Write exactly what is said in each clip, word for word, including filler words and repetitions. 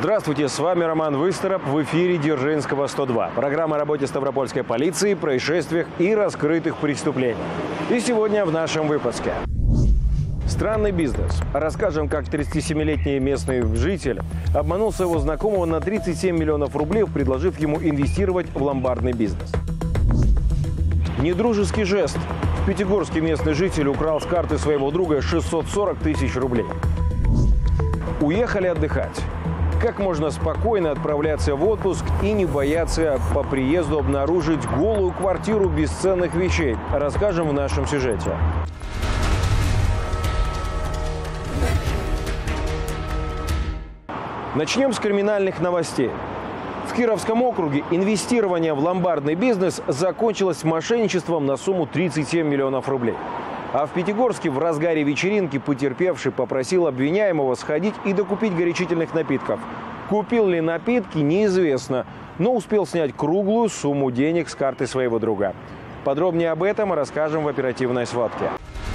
Здравствуйте, с вами Роман Выстороп. В эфире Дзержинского сто два. Программа о работе Ставропольской полиции, происшествиях и раскрытых преступлениях. И сегодня в нашем выпуске. Странный бизнес. Расскажем, как тридцатисемилетний местный житель обманул своего знакомого на тридцать семь миллионов рублей, предложив ему инвестировать в ломбардный бизнес. Недружеский жест. В Пятигорске местный житель украл с карты своего друга шестьсот сорок тысяч рублей. Уехали отдыхать. Как можно спокойно отправляться в отпуск и не бояться по приезду обнаружить голую квартиру без ценных вещей? Расскажем в нашем сюжете. Начнем с криминальных новостей. В Кировском округе инвестирование в ломбардный бизнес закончилось мошенничеством на сумму тридцать семь миллионов рублей. А в Пятигорске в разгаре вечеринки потерпевший попросил обвиняемого сходить и докупить горячительных напитков. Купил ли напитки, неизвестно, но успел снять круглую сумму денег с карты своего друга. Подробнее об этом расскажем в оперативной сводке.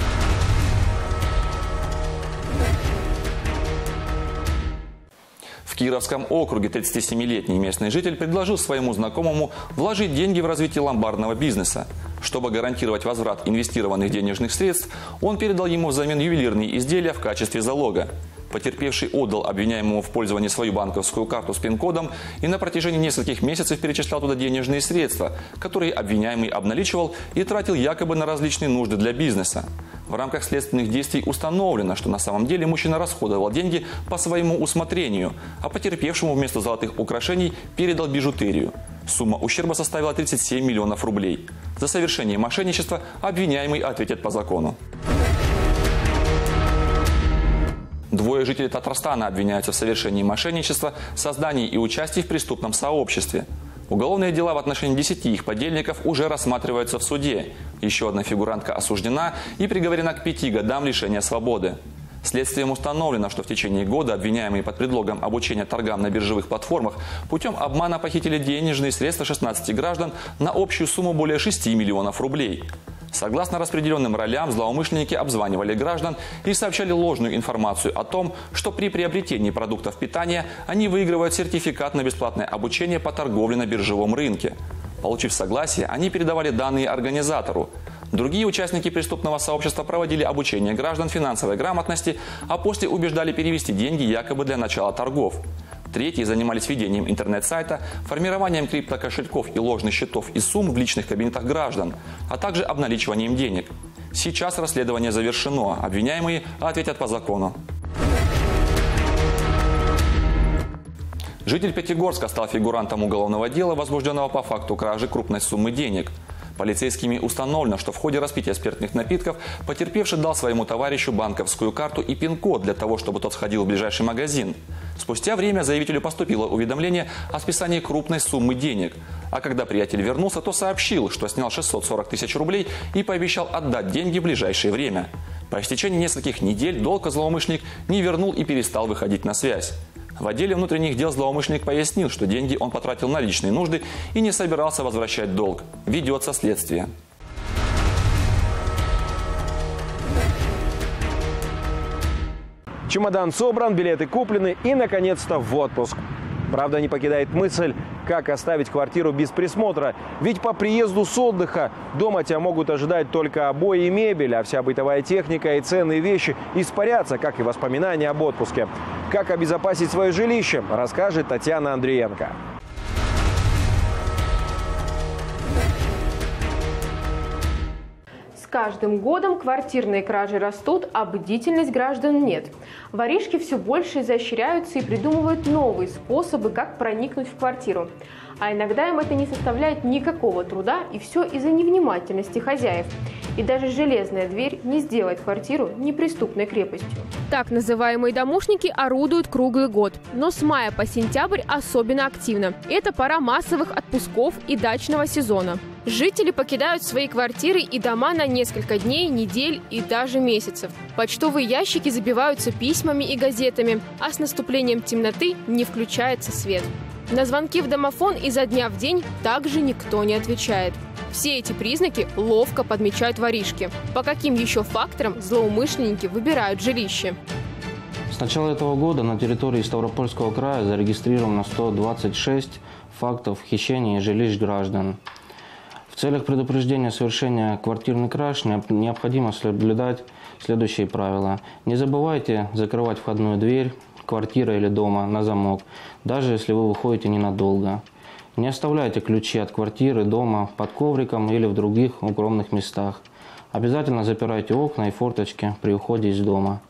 В Кировском округе тридцатисемилетний местный житель предложил своему знакомому вложить деньги в развитие ломбардного бизнеса. Чтобы гарантировать возврат инвестированных денежных средств, он передал ему взамен ювелирные изделия в качестве залога. Потерпевший отдал обвиняемому в пользование свою банковскую карту с пин-кодом и на протяжении нескольких месяцев перечислял туда денежные средства, которые обвиняемый обналичивал и тратил якобы на различные нужды для бизнеса. В рамках следственных действий установлено, что на самом деле мужчина расходовал деньги по своему усмотрению, а потерпевшему вместо золотых украшений передал бижутерию. Сумма ущерба составила тридцать семь миллионов рублей. За совершение мошенничества обвиняемый ответит по закону. Двое жителей Татарстана обвиняются в совершении мошенничества, создании и участии в преступном сообществе. Уголовные дела в отношении десяти их подельников уже рассматриваются в суде. Еще одна фигурантка осуждена и приговорена к пяти годам лишения свободы. Следствием установлено, что в течение года обвиняемые под предлогом обучения торгам на биржевых платформах путем обмана похитили денежные средства шестнадцати граждан на общую сумму более шести миллионов рублей. Согласно распределенным ролям, злоумышленники обзванивали граждан и сообщали ложную информацию о том, что при приобретении продуктов питания они выигрывают сертификат на бесплатное обучение по торговле на биржевом рынке. Получив согласие, они передавали данные организатору. Другие участники преступного сообщества проводили обучение граждан финансовой грамотности, а после убеждали перевести деньги якобы для начала торгов. Третьи занимались ведением интернет-сайта, формированием криптокошельков и ложных счетов и сумм в личных кабинетах граждан, а также обналичиванием денег. Сейчас расследование завершено. Обвиняемые ответят по закону. Житель Пятигорска стал фигурантом уголовного дела, возбужденного по факту кражи крупной суммы денег. Полицейскими установлено, что в ходе распития спиртных напитков потерпевший дал своему товарищу банковскую карту и пин-код для того, чтобы тот сходил в ближайший магазин. Спустя время заявителю поступило уведомление о списании крупной суммы денег. А когда приятель вернулся, то сообщил, что снял шестьсот сорок тысяч рублей и пообещал отдать деньги в ближайшее время. По истечении нескольких недель долг злоумышленник не вернул и перестал выходить на связь. В отделе внутренних дел злоумышленник пояснил, что деньги он потратил на личные нужды и не собирался возвращать долг. Ведется следствие. Чемодан собран, билеты куплены и, наконец-то, в отпуск. Правда, не покидает мысль, как оставить квартиру без присмотра. Ведь по приезду с отдыха дома тебя могут ожидать только обои и мебель, а вся бытовая техника и ценные вещи испарятся, как и воспоминания об отпуске. Как обезопасить свое жилище, расскажет Татьяна Андриенко. С каждым годом квартирные кражи растут, а бдительность граждан нет. Воришки все больше изощряются и придумывают новые способы, как проникнуть в квартиру. А иногда им это не составляет никакого труда, и все из-за невнимательности хозяев. И даже железная дверь не сделает квартиру неприступной крепостью. Так называемые домушники орудуют круглый год, но с мая по сентябрь особенно активно. Это пора массовых отпусков и дачного сезона. Жители покидают свои квартиры и дома на несколько дней, недель и даже месяцев. Почтовые ящики забиваются письмами и газетами, а с наступлением темноты не включается свет. На звонки в домофон изо дня в день также никто не отвечает. Все эти признаки ловко подмечают воришки. По каким еще факторам злоумышленники выбирают жилище? С начала этого года на территории Ставропольского края зарегистрировано сто двадцать шесть фактов хищения жилищ граждан. В целях предупреждения совершения квартирных краж необходимо соблюдать следующие правила. Не забывайте закрывать входную дверь квартиры или дома на замок, даже если вы выходите ненадолго. Не оставляйте ключи от квартиры, дома под ковриком или в других укромных местах. Обязательно запирайте окна и форточки при уходе из дома.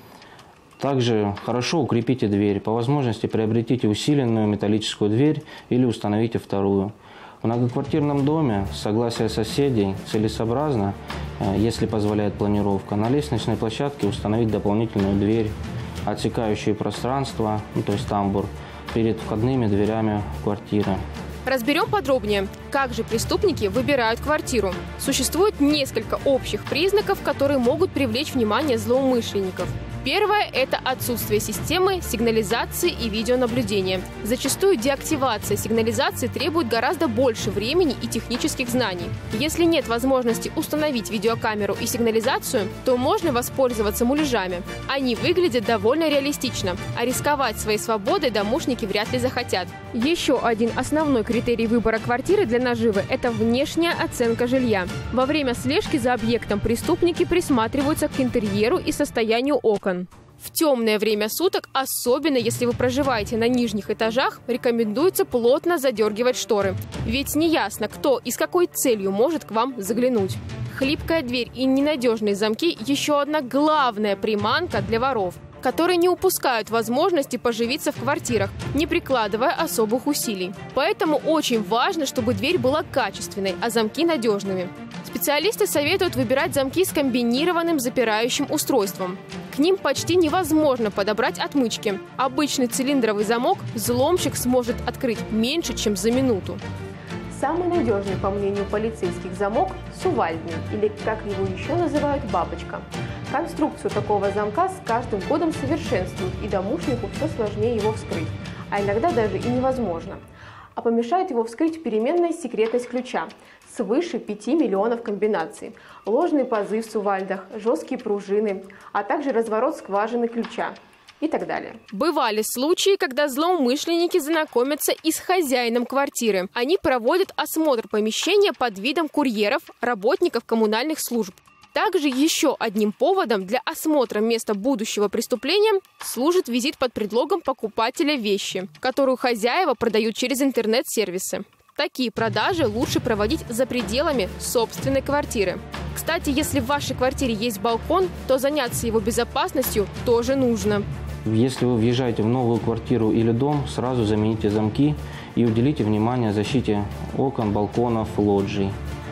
Также хорошо укрепите дверь. По возможности приобретите усиленную металлическую дверь или установите вторую. В многоквартирном доме с согласия соседей целесообразно, если позволяет планировка, на лестничной площадке установить дополнительную дверь, отсекающую пространство, ну, то есть тамбур, перед входными дверями квартиры. Разберем подробнее, как же преступники выбирают квартиру. Существует несколько общих признаков, которые могут привлечь внимание злоумышленников. Первое – это отсутствие системы сигнализации и видеонаблюдения. Зачастую деактивация сигнализации требует гораздо больше времени и технических знаний. Если нет возможности установить видеокамеру и сигнализацию, то можно воспользоваться муляжами. Они выглядят довольно реалистично, а рисковать своей свободой домушники вряд ли захотят. Еще один основной критерий выбора квартиры для наживы – это внешняя оценка жилья. Во время слежки за объектом преступники присматриваются к интерьеру и состоянию окон. В темное время суток, особенно если вы проживаете на нижних этажах, рекомендуется плотно задергивать шторы. Ведь неясно, кто и с какой целью может к вам заглянуть. Хлипкая дверь и ненадежные замки – еще одна главная приманка для воров, которые не упускают возможности поживиться в квартирах, не прикладывая особых усилий. Поэтому очень важно, чтобы дверь была качественной, а замки надежными. Специалисты советуют выбирать замки с комбинированным запирающим устройством. К ним почти невозможно подобрать отмычки. Обычный цилиндровый замок взломщик сможет открыть меньше, чем за минуту. Самый надежный, по мнению полицейских, замок – сувальдный, или, как его еще называют, бабочка. Конструкцию такого замка с каждым годом совершенствуют, и домушнику все сложнее его вскрыть, а иногда даже и невозможно. А помешает его вскрыть переменная секретность ключа – свыше пяти миллионов комбинаций, ложный пазы в сувальдах, жесткие пружины, а также разворот скважины ключа и так далее. Бывали случаи, когда злоумышленники знакомятся и с хозяином квартиры. Они проводят осмотр помещения под видом курьеров, работников коммунальных служб. Также еще одним поводом для осмотра места будущего преступления служит визит под предлогом покупателя вещи, которую хозяева продают через интернет-сервисы. Такие продажи лучше проводить за пределами собственной квартиры. Кстати, если в вашей квартире есть балкон, то заняться его безопасностью тоже нужно. Если вы въезжаете в новую квартиру или дом, сразу замените замки и уделите внимание защите окон, балконов, лоджий.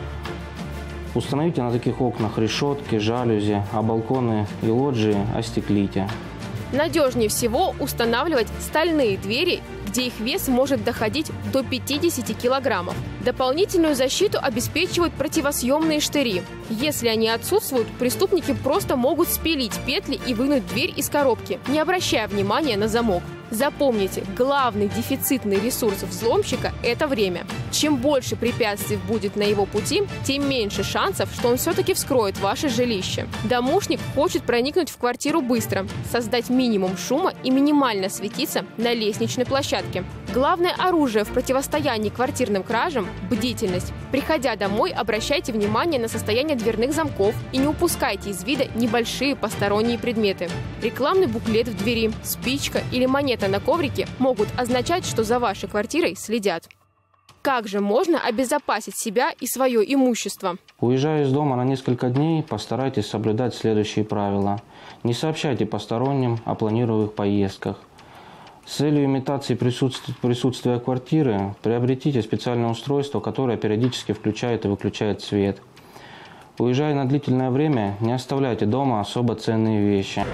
Установите на таких окнах решетки, жалюзи, а балконы и лоджии остеклите. Надежнее всего устанавливать стальные двери, где их вес может доходить до пятидесяти килограммов. Дополнительную защиту обеспечивают противосъемные штыри. Если они отсутствуют, преступники просто могут спилить петли и вынуть дверь из коробки, не обращая внимания на замок. Запомните, главный дефицитный ресурс взломщика – это время. Чем больше препятствий будет на его пути, тем меньше шансов, что он все-таки вскроет ваше жилище. Домушник хочет проникнуть в квартиру быстро, создать минимум шума и минимально светиться на лестничной площадке. Главное оружие в противостоянии квартирным кражам – бдительность. Приходя домой, обращайте внимание на состояние дверных замков и не упускайте из вида небольшие посторонние предметы. Рекламный буклет в двери, спичка или монета на коврике могут означать, что за вашей квартирой следят. Как же можно обезопасить себя и свое имущество? Уезжая из дома на несколько дней, постарайтесь соблюдать следующие правила. Не сообщайте посторонним о планируемых поездках. С целью имитации присутствия, присутствия квартиры приобретите специальное устройство, которое периодически включает и выключает свет. Уезжая на длительное время, не оставляйте дома особо ценные вещи.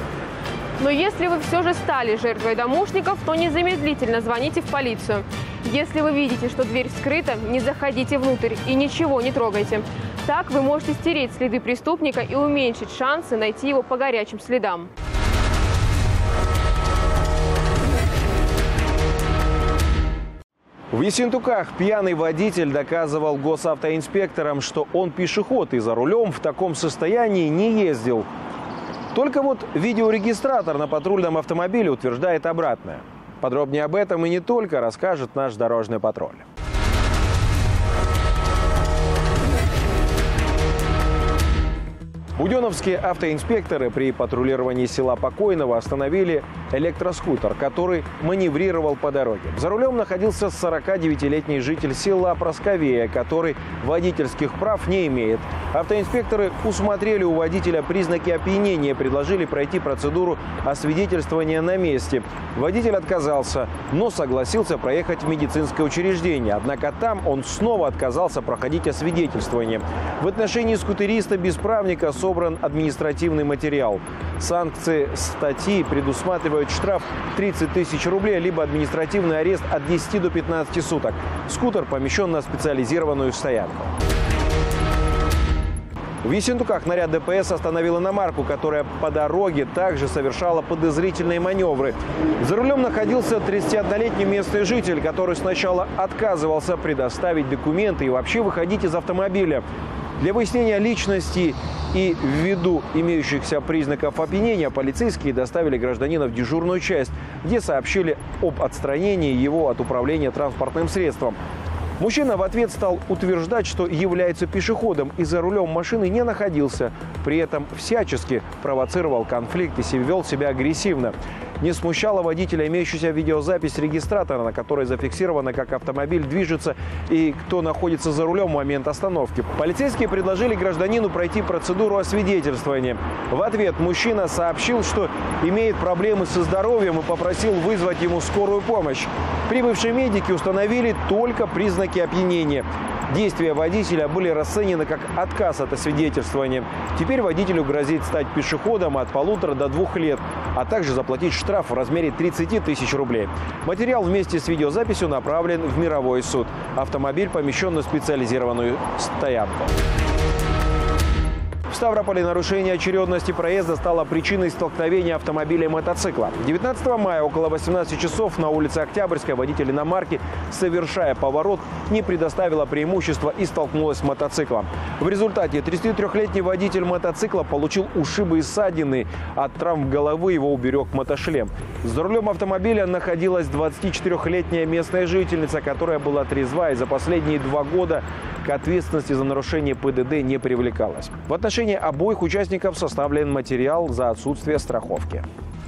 Но если вы все же стали жертвой домушников, то незамедлительно звоните в полицию. Если вы видите, что дверь вскрыта, не заходите внутрь и ничего не трогайте. Так вы можете стереть следы преступника и уменьшить шансы найти его по горячим следам. В Ессентуках пьяный водитель доказывал госавтоинспекторам, что он пешеход и за рулем в таком состоянии не ездил. Только вот видеорегистратор на патрульном автомобиле утверждает обратное. Подробнее об этом и не только расскажет наш дорожный патруль. Буденновские автоинспекторы при патрулировании села Покойного остановили электроскутер, который маневрировал по дороге. За рулем находился сорокадевятилетний житель села Просковея, который водительских прав не имеет. Автоинспекторы усмотрели у водителя признаки опьянения и предложили пройти процедуру освидетельствования на месте. Водитель отказался, но согласился проехать в медицинское учреждение. Однако там он снова отказался проходить освидетельствование. В отношении скутериста-бесправника собран административный материал. Санкции статьи предусматривают штраф тридцать тысяч рублей, либо административный арест от десяти до пятнадцати суток. Скутер помещен на специализированную стоянку. В Ессентуках наряд ДПС остановил иномарку, которая по дороге также совершала подозрительные маневры. За рулем находился тридцатиоднолетний местный житель, который сначала отказывался предоставить документы и вообще выходить из автомобиля. Для выяснения личности и ввиду имеющихся признаков опьянения полицейские доставили гражданина в дежурную часть, где сообщили об отстранении его от управления транспортным средством. Мужчина в ответ стал утверждать, что является пешеходом и за рулем машины не находился. При этом всячески провоцировал конфликт и вел себя агрессивно. Не смущала водителя имеющаяся видеозапись регистратора, на которой зафиксировано, как автомобиль движется и кто находится за рулем в момент остановки. Полицейские предложили гражданину пройти процедуру освидетельствования. В ответ мужчина сообщил, что имеет проблемы со здоровьем и попросил вызвать ему скорую помощь. Прибывшие медики установили только признаки опьянения. Действия водителя были расценены как отказ от освидетельствования. Теперь водителю грозит стать пешеходом от полутора до двух лет, а также заплатить штраф в размере тридцати тысяч рублей. Материал вместе с видеозаписью направлен в мировой суд. Автомобиль помещен на специализированную стоянку. В Ставрополе нарушение очередности проезда стало причиной столкновения автомобиля и мотоцикла. девятнадцатого мая около восемнадцати часов на улице Октябрьской водитель иномарки, совершая поворот, не предоставила преимущества и столкнулась с мотоциклом. В результате тридцатитрёхлетний водитель мотоцикла получил ушибы и ссадины. От травм головы его уберег мотошлем. За рулем автомобиля находилась двадцатичетырёхлетняя местная жительница, которая была трезва и за последние два года к ответственности за нарушение ПДД не привлекалась. В отношении обоих участников составлен материал за отсутствие страховки.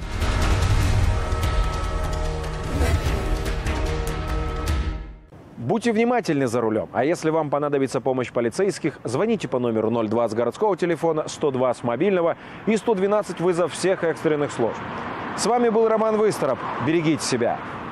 Будьте внимательны за рулем. А если вам понадобится помощь полицейских, звоните по номеру ноль двадцать городского телефона, сто два с мобильного и сто двенадцать вызов всех экстренных служб. С вами был Роман Высторов. Берегите себя.